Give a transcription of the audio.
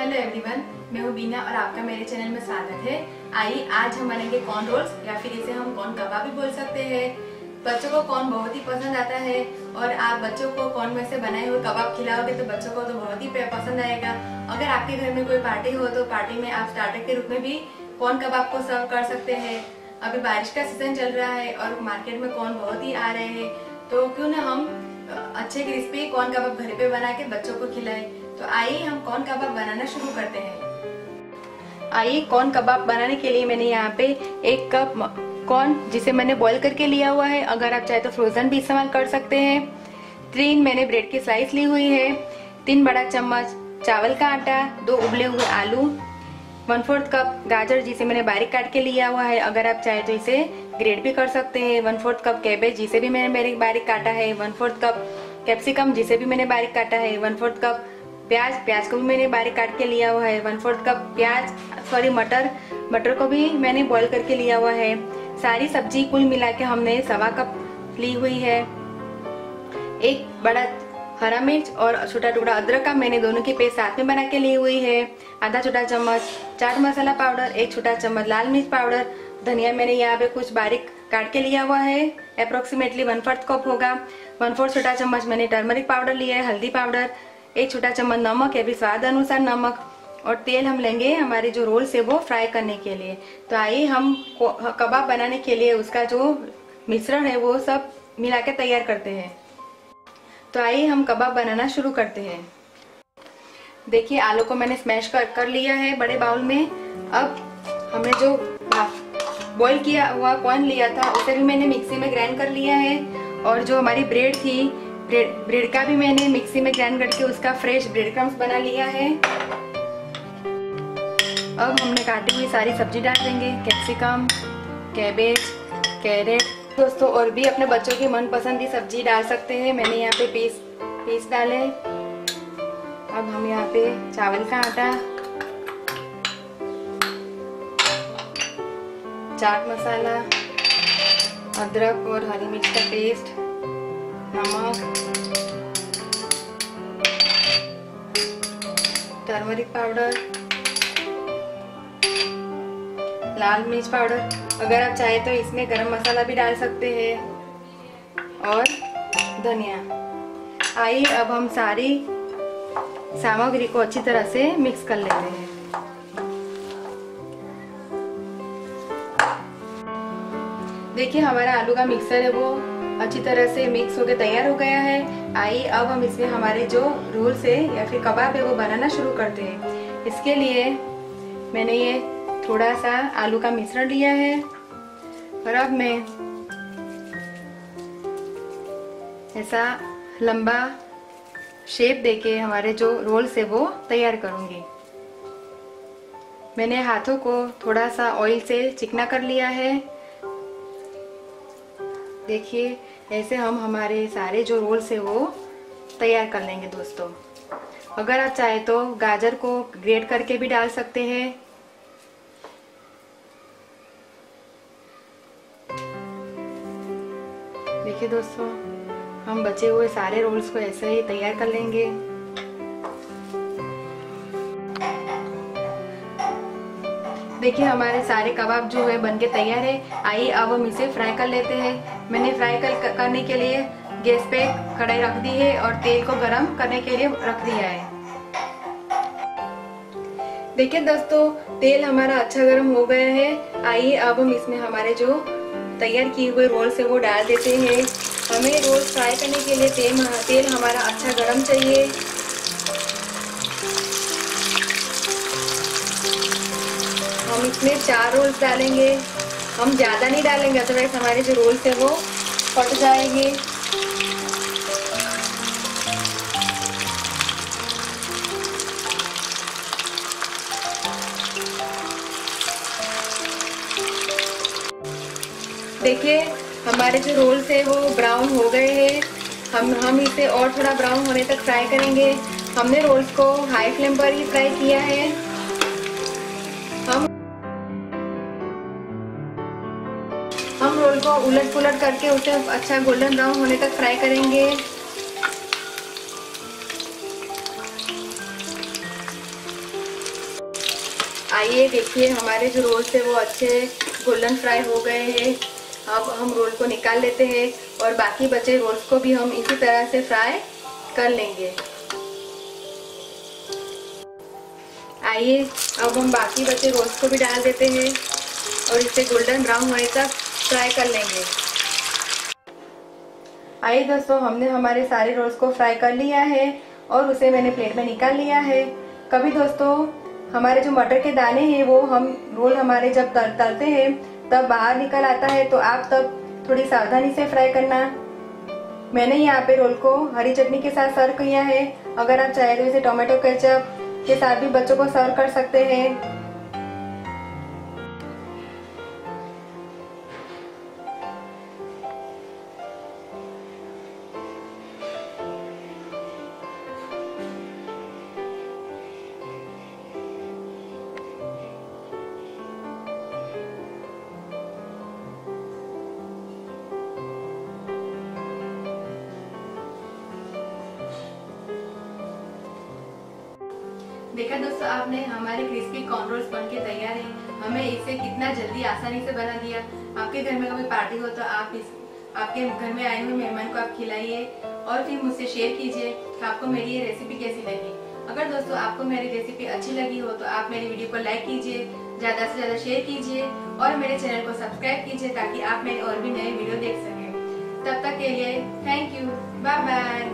Hello everyone, मैं हूँ बीना और आपका मेरे चैनल में स्वागत है। आइए आज हम बनेंगे कॉर्न रोल्स या फिर इसे हम कॉर्न कबाब भी बोल सकते हैं। बच्चों को कॉर्न बहुत ही पसंद आता है और आप बच्चों को कॉर्न में से बनाए हुए कबाब खिलाओगे तो बच्चों को तो बहुत ही पसंद आएगा। अगर आपके घर में कोई पार्टी हो तो पार्टी में आप स्टार्टर के रूप में भी कॉर्न कबाब को सर्व कर सकते हैं। अभी बारिश का सीजन चल रहा है और मार्केट में कॉर्न बहुत ही आ रहे हैं, तो क्यों ना हम अच्छे क्रिस्पी कॉर्न कबाब घर पे बना के बच्चों को खिलाएं। तो आइए हम कॉर्न कबाब बनाना शुरू करते हैं। आइए कॉर्न कबाब बनाने के लिए मैंने यहाँ पे 1 कप कॉर्न जिसे मैंने बॉईल करके लिया हुआ है। अगर आप चाहे तो फ्रोजन भी इस्तेमाल कर सकते हैं। 3 मैंने ब्रेड की स्लाइस ली हुई है। 3 बड़ा चम्मच चावल का आटा, 2 उबले हुए आलू, 1/4 कप गाजर जिसे मैंने बारीक काट के लिया हुआ है। अगर आप चाहे तो इसे ग्रेट भी कर सकते हैं। 1/4 कप कैबेज जिसे भी मैंने बारीक काटा है। 1/4 कप कैप्सिकम जिसे भी मैंने बारीक काटा है। 1/4 कप प्याज को भी मैंने बारीक काट के लिया हुआ है। 1/4 कप मटर को भी मैंने बॉईल करके लिया हुआ है। सारी सब्जी कुल मिला के हमने 1/4 कप ली हुई है। 1 बड़ा हरा मिर्च और छोटा टुकड़ा अदरक का मैंने दोनों की पेस्ट साथ में बना के ली हुई है। आधा छोटा चम्मच चाट मसाला पाउडर, 1 छोटा चम्मच लाल मिर्च पाउडर, धनिया मैंने यहाँ पे कुछ बारीक काट के लिया हुआ है, अप्रोक्सीमेटली 1/4 कप होगा। 1/4 छोटा चम्मच मैंने टर्मरिक पाउडर लिया है, हल्दी पाउडर, 1 छोटा चम्मच नमक या फिर स्वाद अनुसार नमक, और तेल हम लेंगे हमारे जो रोल्स है वो फ्राई करने के लिए। तो आइए हम कबाब बनाने के लिए उसका जो मिश्रण है वो सब मिला के तैयार करते हैं। तो आइए हम कबाब बनाना शुरू करते हैं। देखिए आलू को मैंने स्मैश कर लिया है बड़े बाउल में। अब हमने जो बॉईल किया हुआ कॉर्न लिया था उसे भी मैंने मिक्सी में ग्राइंड कर लिया है, और जो हमारी ब्रेड थी ब्रेड का भी मैंने मिक्सी में ग्राइंड करके उसका फ्रेश ब्रेड क्रम्स बना लिया है। अब हमने काटी हुई सारी सब्जी डाल देंगे, कैप्सिकम, कैबेज, कैरेट दोस्तों, और भी अपने बच्चों की मनपसंद की सब्जी डाल सकते हैं। मैंने यहाँ पे पीस डाले। अब हम यहाँ पे चावल का आटा, चाट मसाला, अदरक और हरी मिर्च का पेस्ट, नमक, टर्मरिक पाउडर, लाल मिर्च पाउडर, अगर आप चाहे तो इसमें गरम मसाला भी डाल सकते हैं, और धनिया। आइए अब हम सारी सामग्री को अच्छी तरह से मिक्स कर लेते हैं। देखिए हमारा आलू का मिक्सर है वो अच्छी तरह से मिक्स होकर तैयार हो गया है। आइए अब हम इसमें हमारे जो रोल्स है या फिर कबाब है वो बनाना शुरू करते हैं। इसके लिए मैंने ये थोड़ा सा आलू का मिश्रण लिया है, और अब मैं ऐसा लंबा शेप देके हमारे जो रोल्स है वो तैयार करूंगी। मैंने हाथों को थोड़ा सा ऑयल से चिकना कर लिया है। देखिए ऐसे हम हमारे सारे जो रोल्स है वो तैयार कर लेंगे दोस्तों। अगर आप चाहे तो गाजर को ग्रेट करके भी डाल सकते हैं। देखिए दोस्तों हम बचे हुए सारे रोल्स को ऐसे ही तैयार कर लेंगे। देखिए हमारे सारे कबाब जो है बनके तैयार है। आइए अब हम इसे फ्राई कर लेते हैं। मैंने फ्राई करने के लिए गैस पे कढ़ाई रख दी है और तेल को गरम करने के लिए रख दिया है। देखिए दोस्तों तेल हमारा अच्छा गरम हो गया है। आइए अब हम इसमें हमारे जो तैयार किए हुए रोल्स है वो डाल देते हैं। हमें रोल्स फ्राई करने के लिए तेल हमारा अच्छा गरम चाहिए। हम इसमें 4 रोल्स डालेंगे। हम ज़्यादा नहीं डालेंगे, अदरवाइज हमारे जो रोल्स है वो फट जाएंगे। देखिए हमारे जो रोल्स है वो ब्राउन हो गए हैं। हम इसे और थोड़ा ब्राउन होने तक फ्राई करेंगे। हमने रोल्स को हाई फ्लेम पर ही फ्राई किया है। हम रोल को उलट पुलट करके उसे अच्छा गोल्डन ब्राउन होने तक फ्राई करेंगे। आइए देखिए हमारे जो रोल्स है वो अच्छे गोल्डन फ्राई हो गए हैं। अब हम रोल को निकाल लेते हैं और बाकी बचे रोल्स को भी हम इसी तरह से फ्राई कर लेंगे। आइए अब हम बाकी बचे रोल्स को भी डाल देते हैं और इसे गोल्डन ब्राउन होने तक फ्राई कर लेंगे। आइए दोस्तों, हमने हमारे सारे रोल्स को फ्राई कर लिया है और उसे मैंने प्लेट में निकाल लिया है। कभी दोस्तों हमारे जो मटर के दाने हैं वो हम रोल हमारे जब तलते हैं तब बाहर निकल आता है, तो आप तब थोड़ी सावधानी से फ्राई करना। मैंने यहाँ पे रोल को हरी चटनी के साथ सर्व किया है। अगर आप चाहे तो इसे टोमेटो केचप के साथ भी बच्चों को सर्व कर सकते हैं। देखा दोस्तों आपने, हमारे क्रिस्पी कॉर्न रोल्स बनके तैयार है। हमें इसे कितना जल्दी आसानी से बना दिया। आपके घर में कभी पार्टी हो तो आप आपके घर में आए हुए मेहमान को आप खिलाइए और फिर मुझसे शेयर कीजिए कि आपको मेरी ये रेसिपी कैसी लगी। अगर दोस्तों आपको मेरी रेसिपी अच्छी लगी हो तो आप मेरी वीडियो को लाइक कीजिए, ज्यादा से ज्यादा शेयर कीजिए और मेरे चैनल को सब्सक्राइब कीजिए ताकि आप मेरे और भी नए वीडियो देख सकें। तब तक के लिए थैंक यू, बाय बाय।